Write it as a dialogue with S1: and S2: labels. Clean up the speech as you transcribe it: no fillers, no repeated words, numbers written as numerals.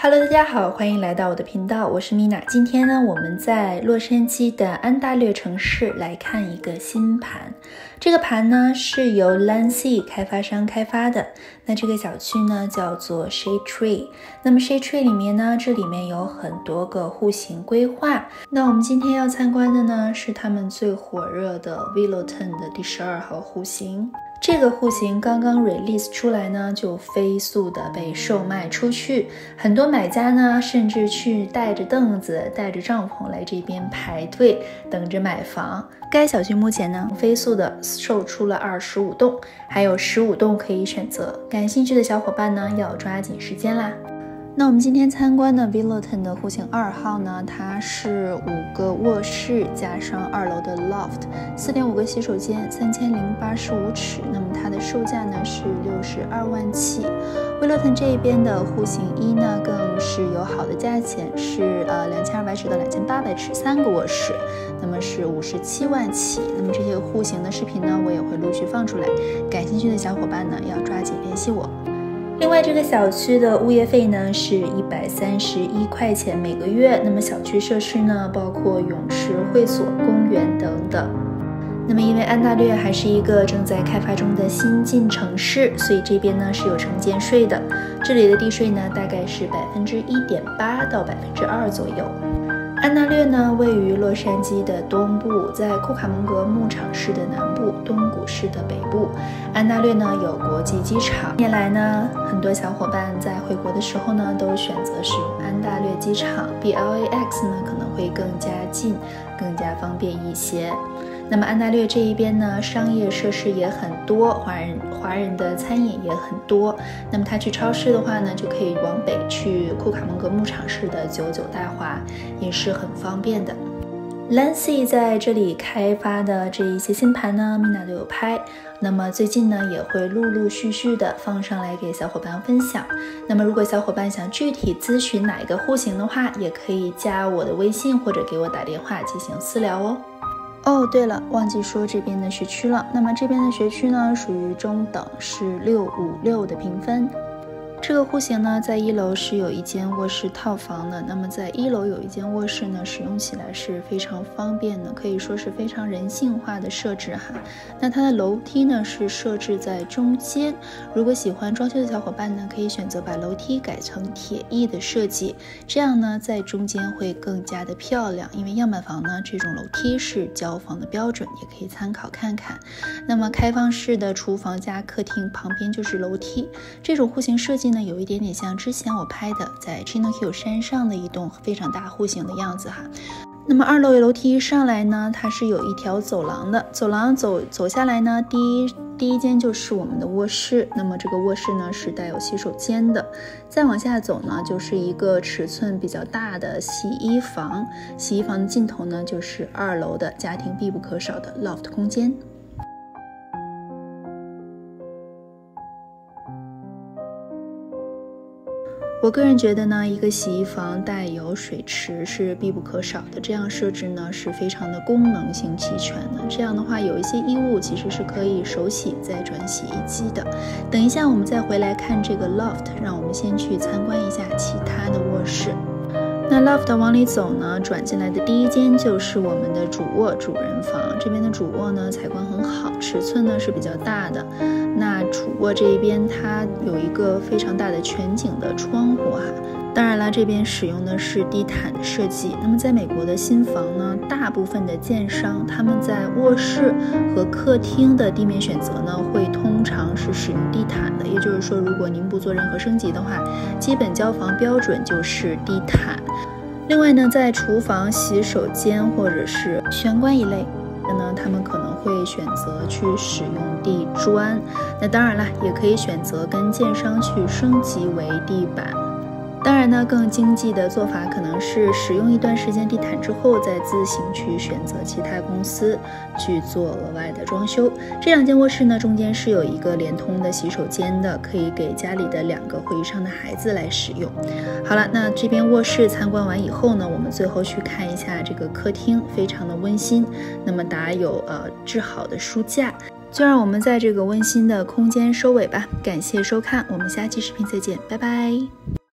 S1: Hello， 大家好，欢迎来到我的频道，我是 Mina。今天呢，我们在洛杉矶的安大略城市来看一个新盘。这个盘呢是由 Landsea 开发商开发的。那这个小区呢叫做 Shade Tree。那么 Shade Tree 里面呢，这里面有很多个户型规划。那我们今天要参观的呢是他们最火热的 Willoton 的第12号户型。这个户型刚刚 release 出来呢，就飞速的被售卖出去，很多买家呢甚至去带着凳子带着帐篷来这边排队等着买房。该小区目前呢飞速的售出了25栋，还有15栋可以选择，感兴趣的小伙伴呢要抓紧时间啦。那我们今天参观的 Willoton 的户型2号呢，它是5个卧室加上2楼的 loft， 4.5个洗手间，3085尺。那么它的售价呢是62万起。Willoton 这一边的户型1呢，更是有好的价钱，是2200尺到2800尺，3个卧室，那么是57万起。那么这些户型的视频呢，我也会陆续放出来，感兴趣的小伙伴呢要抓紧联系我。另外，这个小区的物业费呢是131块钱每个月。那么小区设施呢包括泳池、会所、公园等等。那么因为安大略还是一个正在开发中的新晋城市，所以这边呢是有城建税的。这里的地税呢大概是1.8%到2%左右。安大略呢位于洛杉矶的东部，在库卡蒙格牧场市的南部，东谷市的北部。安大略呢有国际机场，近年来呢很多小伙伴在回国的时候呢都选择使用安大略机场，比 LAX 呢可能会更加近，更加方便一些。那么安大略这一边呢，商业设施也很多，华人的餐饮也很多。那么他去超市的话呢，就可以往北去库卡蒙格牧场市的99大华，也是很方便的。Landsea 在这里开发的这一些新盘呢 ，Mina 都有拍。那么最近呢，也会陆陆续续的放上来给小伙伴分享。那么如果小伙伴想具体咨询哪一个户型的话，也可以加我的微信或者给我打电话进行私聊哦。哦，对了，忘记说这边的学区了。那么这边的学区呢，属于中等，是656的评分。这个户型呢，在1楼是有一间卧室套房的。那么在1楼有一间卧室呢，使用起来是非常方便的，可以说是非常人性化的设置哈。那它的楼梯呢是设置在中间，如果喜欢装修的小伙伴呢，可以选择把楼梯改成铁艺的设计，这样呢在中间会更加的漂亮。因为样板房呢这种楼梯是交房的标准，也可以参考看看。那么开放式的厨房加客厅旁边就是楼梯，这种户型设计呢有一点点像之前我拍的在 Chino Hill 山上的一栋非常大户型的样子哈。那么2楼楼梯上来呢，它是有一条走廊的，走廊走下来呢，第一间就是我们的卧室。那么这个卧室呢是带有洗手间的，再往下走呢就是一个尺寸比较大的洗衣房，洗衣房的尽头呢就是2楼的家庭必不可少的 loft 空间。我个人觉得呢，一个洗衣房带有水池是必不可少的，这样设置呢是非常的功能性齐全的。这样的话，有一些衣物其实是可以手洗再转洗衣机的。等一下我们再回来看这个 loft， 让我们先去参观一下其他的卧室。那 loft 往里走呢，转进来的第一间就是我们的主卧主人房。这边的主卧呢采光很好，尺寸呢是比较大的。那主卧这一边它有一个非常大的全景的窗户哈。当然了，这边使用的是地毯的设计。那么在美国的新房呢，大部分的建商他们在卧室和客厅的地面选择呢，会通常是使用地毯的。也就是说，如果您不做任何升级的话，基本交房标准就是地毯。另外呢，在厨房、洗手间或者是玄关一类的呢，他们可能会选择去使用地砖。那当然了，也可以选择跟建商去升级为地板。当然呢，更经济的做法可能是使用一段时间地毯之后，再自行去选择其他公司去做额外的装修。这2间卧室呢，中间是有一个连通的洗手间的，可以给家里的2个或以上的孩子来使用。好了，那这边卧室参观完以后呢，我们最后去看一下这个客厅，非常的温馨。那么打有制好的书架。就让我们在这个温馨的空间收尾吧。感谢收看，我们下期视频再见，拜拜。